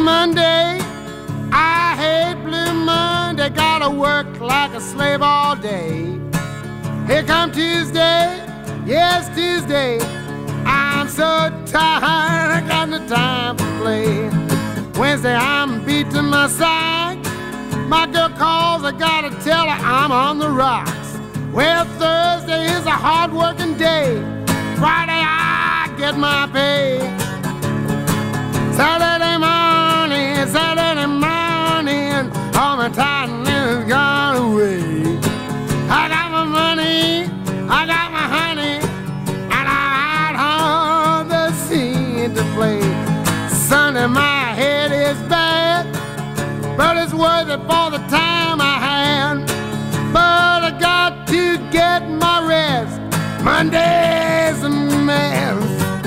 Monday. I hate Blue Monday. Gotta work like a slave all day. Here come Tuesday. Yes, Tuesday. I'm so tired, I got no time to play. Wednesday, I'm beating my side. My girl calls, I gotta tell her I'm on the rocks. Well, Thursday is a hard-working day. Friday, I get my pay. Saturday morning, all my time is gone away. I got my money, I got my honey, and I'm out on the scene to play. Sunday, my head is bad, but it's worth it for the time I had. But I got to get my rest. Monday's a mess.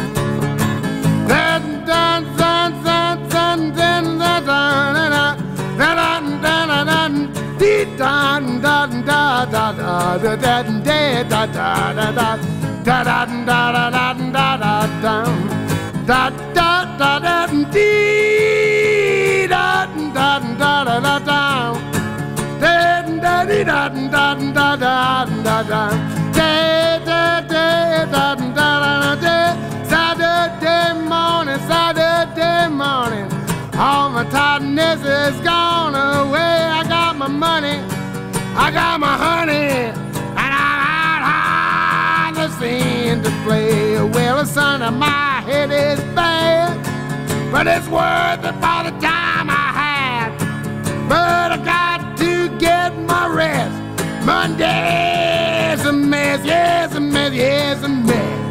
Saturday morning, all my tiredness is gone away. I got my money, I got my honey, and I'm out on the scene to play. Well, son, my head is bad, but it's worth it for the time I had. But I got to get my rest. Monday's a mess, yes, a mess, yes, a mess.